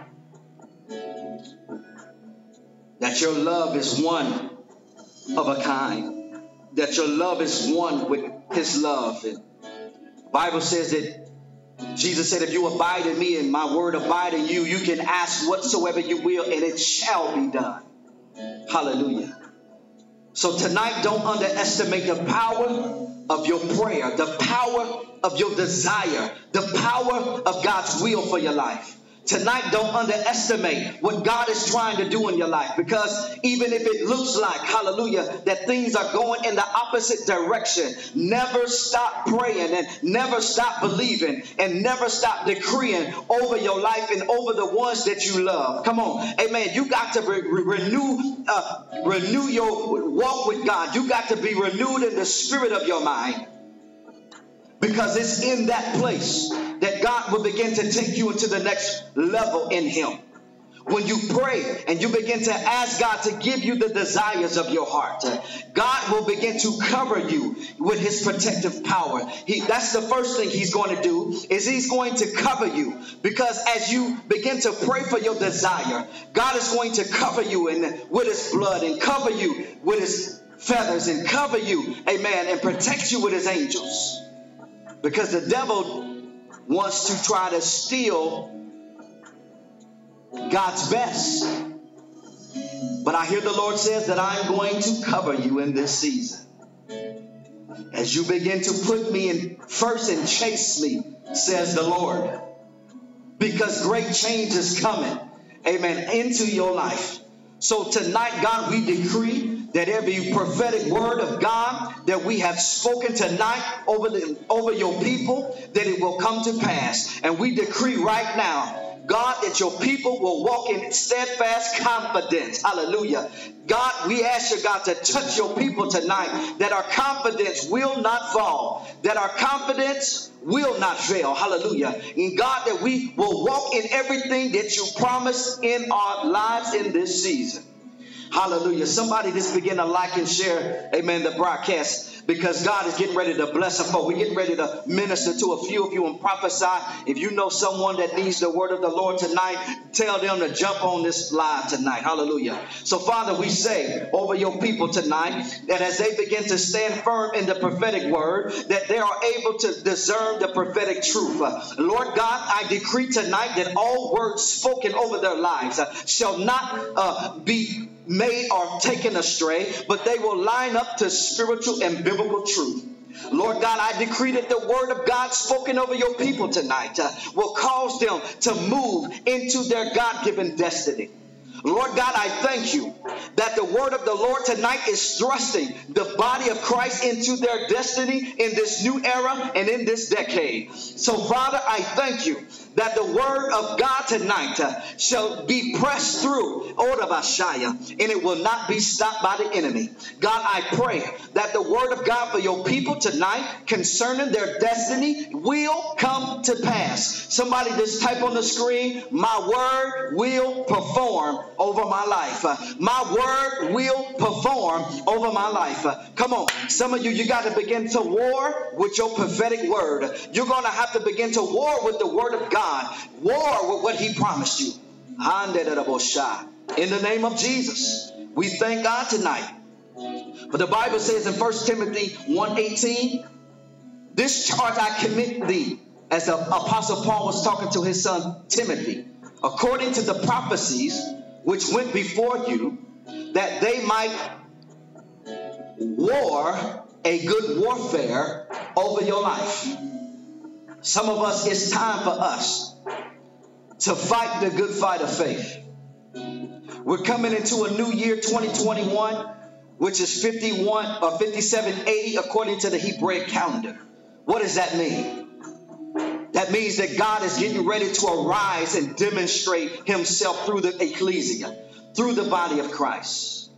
that your love is one of a kind. That your love is one with His love. And the Bible says that Jesus said, if you abide in me and my word abide in you, you can ask whatsoever you will and it shall be done. Hallelujah. So tonight, don't underestimate the power of your prayer, the power of your desire, the power of God's will for your life. Tonight, don't underestimate what God is trying to do in your life, because even if it looks like, hallelujah, that things are going in the opposite direction, never stop praying and never stop believing and never stop decreeing over your life and over the ones that you love. Come on. Amen. You got to re- re- renew, uh, renew your walk with God. You got to be renewed in the spirit of your mind, because it's in that place that God will begin to take you into the next level in Him. When you pray and you begin to ask God to give you the desires of your heart, God will begin to cover you with His protective power. He, that's the first thing He's going to do, is He's going to cover you. Because as you begin to pray for your desire, God is going to cover you in, with His blood, and cover you with His feathers, and cover you, amen, and protect you with His angels. Because the devil wants to try to steal God's best. But I hear the Lord says that I'm going to cover you in this season. As you begin to put me in first and chase me, says the Lord. Because great change is coming, amen, into your life. So tonight, God, we decree that every prophetic word of God that we have spoken tonight over the over your people, that it will come to pass. And we decree right now, God, that your people will walk in steadfast confidence. Hallelujah. God, we ask you, God, to touch your people tonight, that our confidence will not fall, that our confidence will not fail. Hallelujah. And God, that we will walk in everything that you promised in our lives in this season. Hallelujah. Somebody just begin to like and share, amen, the broadcast, because God is getting ready to bless us. We're getting ready to minister to a few of you and prophesy. If you know someone that needs the word of the Lord tonight, tell them to jump on this live tonight. Hallelujah. So, Father, we say over your people tonight that as they begin to stand firm in the prophetic word, that they are able to discern the prophetic truth. Uh, Lord God, I decree tonight that all words spoken over their lives uh, shall not uh, be made or taken astray, but they will line up to spiritual and biblical truth. Lord God, I decree that the word of God spoken over your people tonight uh, will cause them to move into their God-given destiny. Lord God, I thank you that the word of the Lord tonight is thrusting the body of Christ into their destiny in this new era and in this decade. So, Father, I thank you that the word of God tonight uh, shall be pressed through, and it will not be stopped by the enemy. God, I pray that the word of God for your people tonight concerning their destiny will come to pass. Somebody just type on the screen, my word will perform over my life. Uh, my word will perform over my life. Uh, come on. Some of you, you got to begin to war with your prophetic word. You're going to have to begin to war with the word of God. War with what he promised you. In the name of Jesus, we thank God tonight But the Bible says in First Timothy one eighteen, this charge I commit thee, as the Apostle Paul was talking to his son Timothy, according to the prophecies which went before you, that they might war a good warfare over your life. Some of us, it's time for us to fight the good fight of faith. We're coming into a new year, twenty twenty-one, which is fifty-one or fifty-seven eighty according to the Hebraic calendar. What does that mean? That means that God is getting ready to arise and demonstrate himself through the ecclesia, through the body of Christ.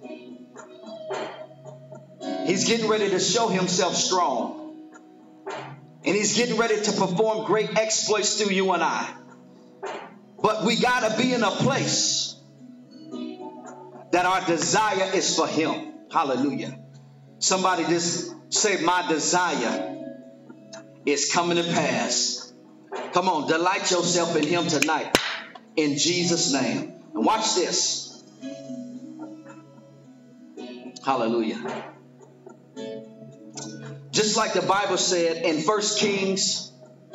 He's getting ready to show himself strong. And he's getting ready to perform great exploits through you and I. But we got to be in a place that our desire is for him. Hallelujah. Somebody just say, my desire is coming to pass. Come on, delight yourself in him tonight. In Jesus' name. And watch this. Hallelujah. Just like the Bible said in First Kings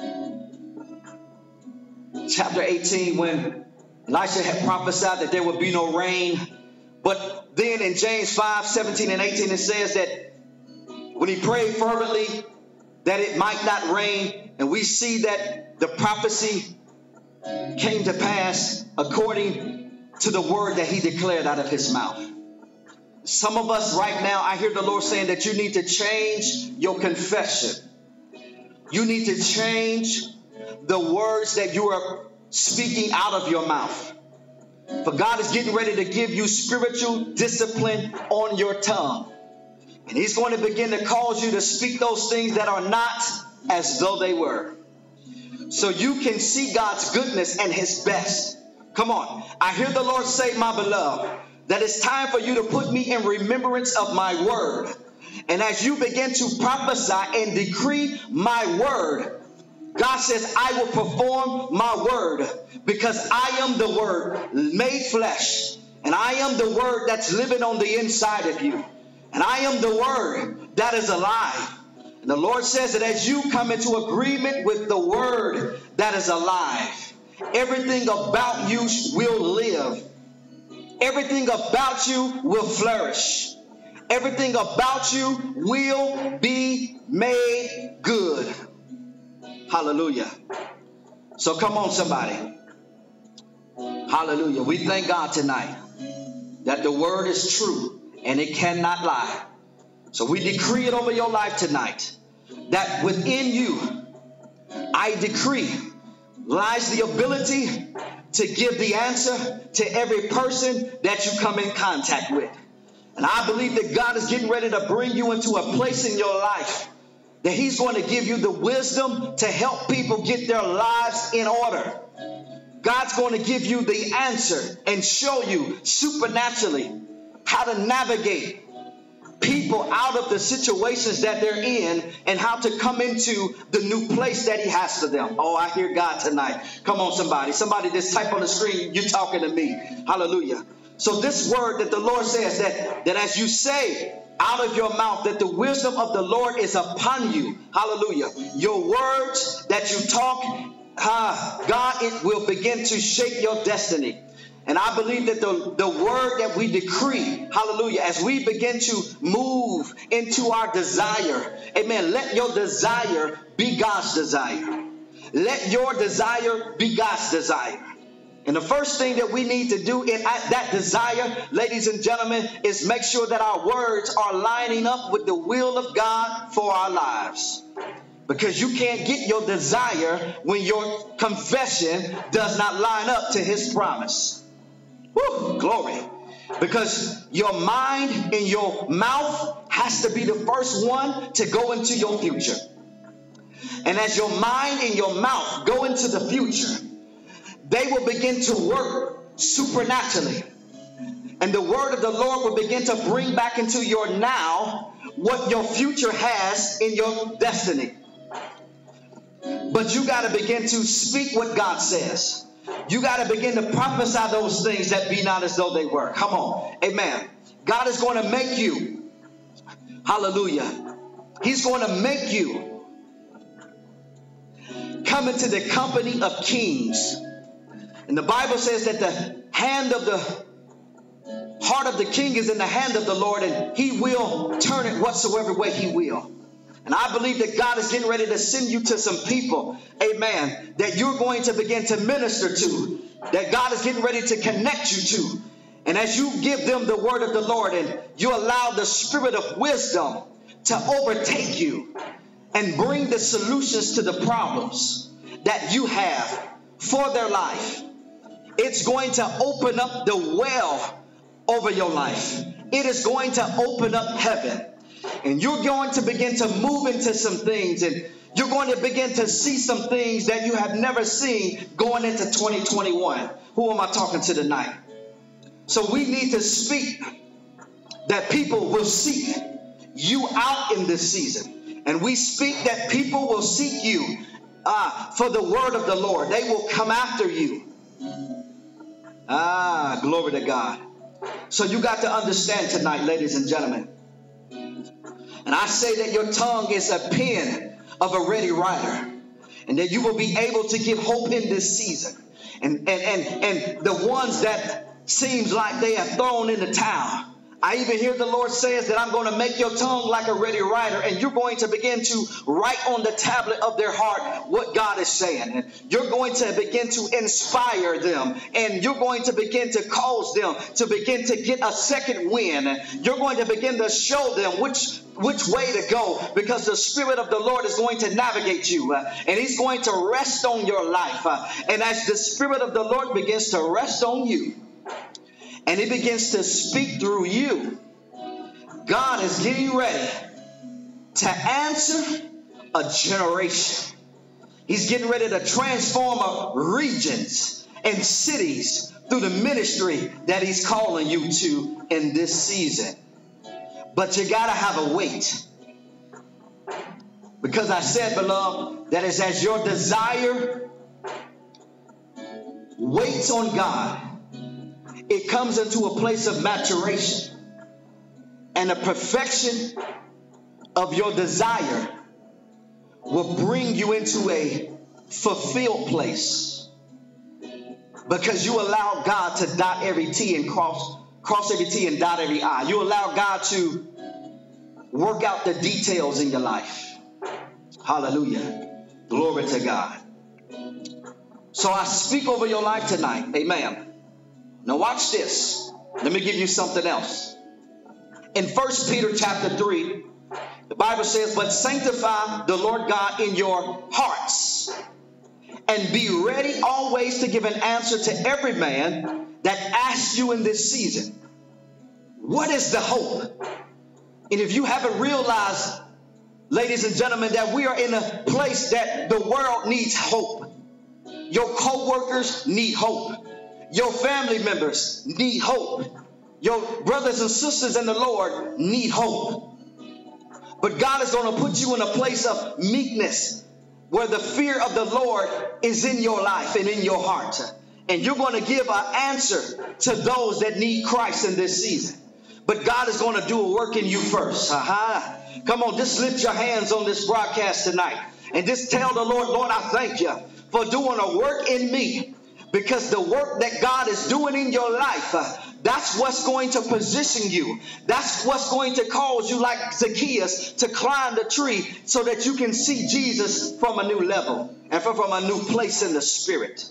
chapter eighteen, when Elisha had prophesied that there would be no rain. But then in James five, seventeen and eighteen, it says that when he prayed fervently that it might not rain, and we see that the prophecy came to pass according to the word that he declared out of his mouth. Some of us right now, I hear the Lord saying that you need to change your confession. You need to change the words that you are speaking out of your mouth. For God is getting ready to give you spiritual discipline on your tongue. And he's going to begin to cause you to speak those things that are not as though they were. So you can see God's goodness and his best. Come on. I hear the Lord say, my beloved, that it's time for you to put me in remembrance of my word. And as you begin to prophesy and decree my word, God says, I will perform my word, because I am the word made flesh. And I am the word that's living on the inside of you. And I am the word that is alive. And the Lord says that as you come into agreement with the word that is alive, everything about you will live. Everything about you will flourish. Everything about you will be made good. Hallelujah. So come on, somebody. Hallelujah. We thank God tonight that the word is true and it cannot lie. So we decree it over your life tonight, that within you, I decree, lies the ability to give the answer to every person that you come in contact with. And I believe that God is getting ready to bring you into a place in your life that he's going to give you the wisdom to help people get their lives in order. God's going to give you the answer and show you supernaturally how to navigate people out of the situations that they're in and how to come into the new place that he has for them. Oh, I hear God tonight. Come on, somebody. Somebody just type on the screen, you're talking to me. Hallelujah. So this word that the Lord says that, that as you say out of your mouth that the wisdom of the Lord is upon you. Hallelujah. Your words that you talk, uh, God, it will begin to shape your destiny. And I believe that the, the word that we decree, hallelujah, as we begin to move into our desire, amen, let your desire be God's desire. Let your desire be God's desire. And the first thing that we need to do in that desire, ladies and gentlemen, is make sure that our words are lining up with the will of God for our lives. Because you can't get your desire when your confession does not line up to his promise. Woo, glory. Because your mind and your mouth has to be the first one to go into your future. And as your mind and your mouth go into the future, they will begin to work supernaturally. And the word of the Lord will begin to bring back into your now what your future has in your destiny. But you got to begin to speak what God says. You got to begin to prophesy those things that be not as though they were. Come on. Amen. God is going to make you Hallelujah. He's going to make you come into the company of kings. And the Bible says that the hand of the heart of the king is in the hand of the Lord, and he will turn it whatsoever way he will. And I believe that God is getting ready to send you to some people, amen, that you're going to begin to minister to, that God is getting ready to connect you to. And as you give them the word of the Lord and you allow the spirit of wisdom to overtake you and bring the solutions to the problems that you have for their life, it's going to open up the well over your life. It is going to open up heaven. And you're going to begin to move into some things, and you're going to begin to see some things that you have never seen going into twenty twenty-one. Who am I talking to tonight? So we need to speak that people will seek you out in this season. And we speak that people will seek you uh, for the word of the Lord. They will come after you. Ah, glory to God. So you got to understand tonight, ladies and gentlemen. And I say that your tongue is a pen of a ready writer, and that you will be able to give hope in this season. And, and, and, and the ones that seems like they have thrown in the towel, I even hear the Lord says that I'm going to make your tongue like a ready writer, and you're going to begin to write on the tablet of their heart what God is saying. And you're going to begin to inspire them, and you're going to begin to cause them to begin to get a second wind. You're going to begin to show them which which way to go, because the Spirit of the Lord is going to navigate you, uh, and he's going to rest on your life. Uh, and as the Spirit of the Lord begins to rest on you, and he begins to speak through you, God is getting ready to answer a generation. He's getting ready to transform regions and cities through the ministry that he's calling you to in this season. But you got to have a wait. Because I said, beloved, that is as your desire waits on God, it comes into a place of maturation, and the perfection of your desire will bring you into a fulfilled place, because you allow God to dot every T and cross cross every T and dot every I. You allow God to work out the details in your life. Hallelujah. Glory to God. So I speak over your life tonight. Amen. Now watch this. Let me give you something else. In First Peter chapter three, the Bible says, but sanctify the Lord God in your hearts, and be ready always to give an answer to every man that asks you in this season, what is the hope? And if you haven't realized, ladies and gentlemen, that we are in a place that the world needs hope. Your co-workers need hope. Your family members need hope. Your brothers and sisters in the Lord need hope. But God is going to put you in a place of meekness, where the fear of the Lord is in your life and in your heart. And you're going to give an answer to those that need Christ in this season. But God is going to do a work in you first. Aha. Come on, just lift your hands on this broadcast tonight and just tell the Lord, Lord, I thank you for doing a work in me. Because the work that God is doing in your life, uh, that's what's going to position you. That's what's going to cause you, like Zacchaeus, to climb the tree so that you can see Jesus from a new level and from, from a new place in the spirit.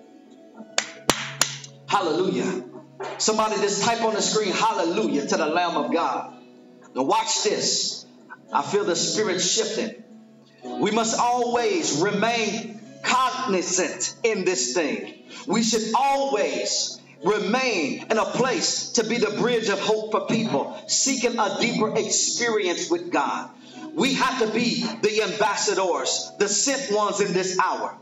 Hallelujah. Somebody just type on the screen, hallelujah, to the Lamb of God. Now watch this. I feel the spirit shifting. We must always remain cognizant in this thing. We should always remain in a place to be the bridge of hope for people seeking a deeper experience with God. We have to be the ambassadors, the sent ones in this hour.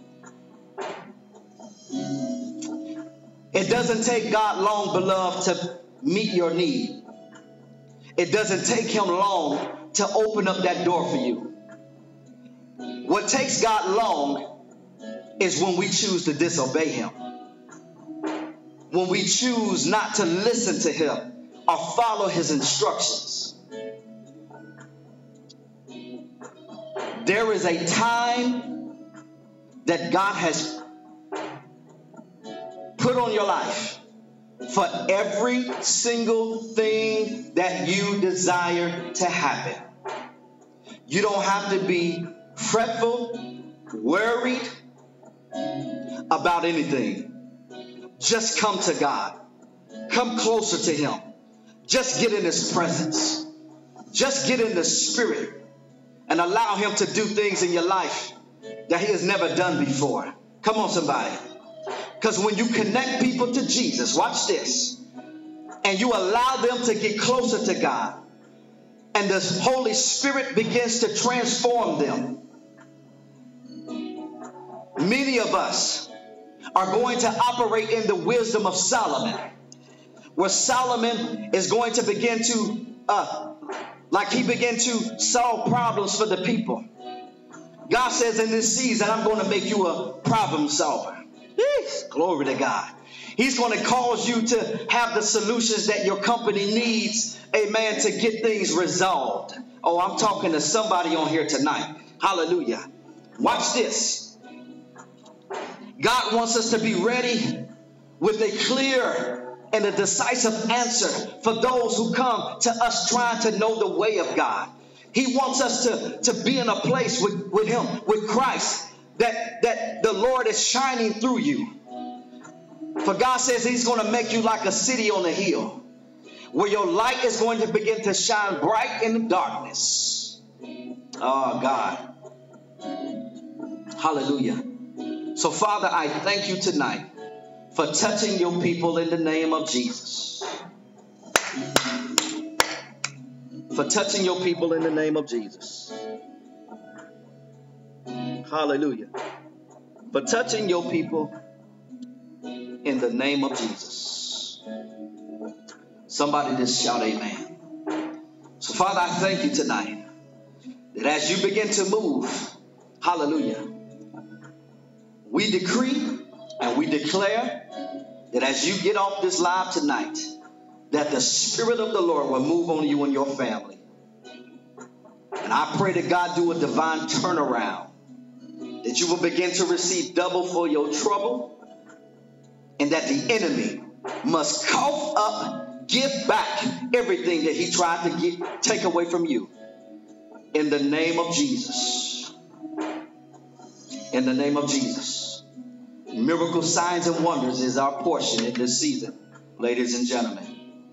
It doesn't take God long, beloved, to meet your need. It doesn't take him long to open up that door for you. What takes God long is when we choose to disobey him. When we choose not to listen to him or follow his instructions. There is a time that God has put on your life for every single thing that you desire to happen. You don't have to be fretful, worried about anything. Just come to God. Come closer to Him. Just get in His presence. Just get in the Spirit and allow Him to do things in your life that He has never done before. Come on, somebody. Because when you connect people to Jesus, watch this, and you allow them to get closer to God, and the Holy Spirit begins to transform them, many of us are going to operate in the wisdom of Solomon, where Solomon is going to begin to, uh, like he began to solve problems for the people. God says in this season, I'm going to make you a problem solver. Yes, glory to God. He's going to cause you to have the solutions that your company needs, amen, to get things resolved. Oh, I'm talking to somebody on here tonight. Hallelujah. Watch this. God wants us to be ready with a clear and a decisive answer for those who come to us trying to know the way of God. He wants us to, to be in a place with, with Him, with Christ, that, that the Lord is shining through you. For God says He's going to make you like a city on a hill, where your light is going to begin to shine bright in the darkness. Oh, God. Hallelujah. So, Father, I thank you tonight for touching your people in the name of Jesus. For touching your people in the name of Jesus. Hallelujah. For touching your people in the name of Jesus. Somebody just shout amen. So, Father, I thank you tonight that as you begin to move, hallelujah, we decree and we declare that as you get off this live tonight, that the Spirit of the Lord will move on you and your family. And I pray that God do a divine turnaround, that you will begin to receive double for your trouble, and that the enemy must cough up, give back everything that he tried to get, take away from you. In the name of Jesus. In the name of Jesus. Miracles, signs, and wonders is our portion in this season, ladies and gentlemen.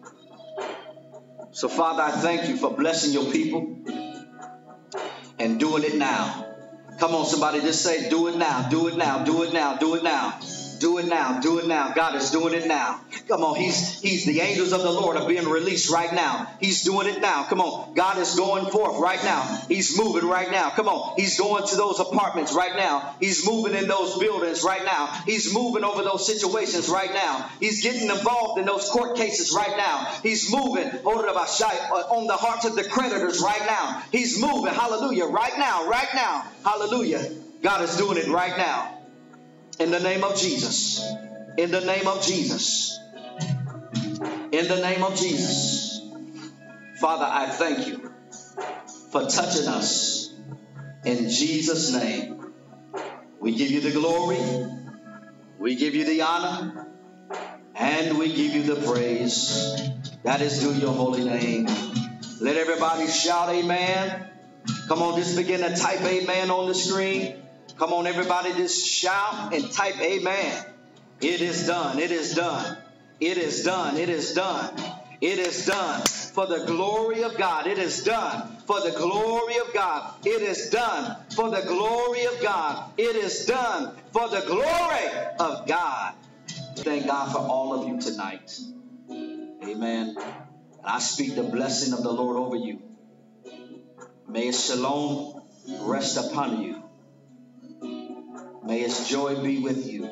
So, Father, I thank you for blessing your people and doing it now. Come on, somebody, just say, do it now, do it now, do it now, do it now. Do it now. Do it now. God is doing it now. Come on. He's, he's the angels of the Lord are being released right now. He's doing it now. Come on. God is going forth right now. He's moving right now. Come on. He's going to those apartments right now. He's moving in those buildings right now. He's moving over those situations right now. He's getting involved in those court cases right now. He's moving on the hearts of the creditors right now. He's moving. Hallelujah. Right now. Right now. Hallelujah. God is doing it right now. In the name of Jesus. In the name of Jesus. In the name of Jesus. Father, I thank you for touching us. In Jesus' name. We give you the glory. We give you the honor. And we give you the praise. That is due your holy name. Let everybody shout amen. Come on, just begin to type amen on the screen. Come on, everybody, just shout and type amen. It is done. It is done. It is done. It is done. It is done. For the glory of God. It is done. For the glory of God. It is done. For the glory of God. It is done. For the glory of God. Thank God for all of you tonight. Amen. And I speak the blessing of the Lord over you. May His shalom rest upon you. May His joy be with you.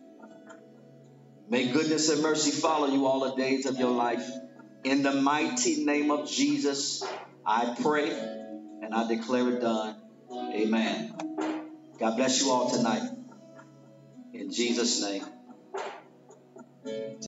May goodness and mercy follow you all the days of your life. In the mighty name of Jesus, I pray and I declare it done. Amen. God bless you all tonight. In Jesus' name.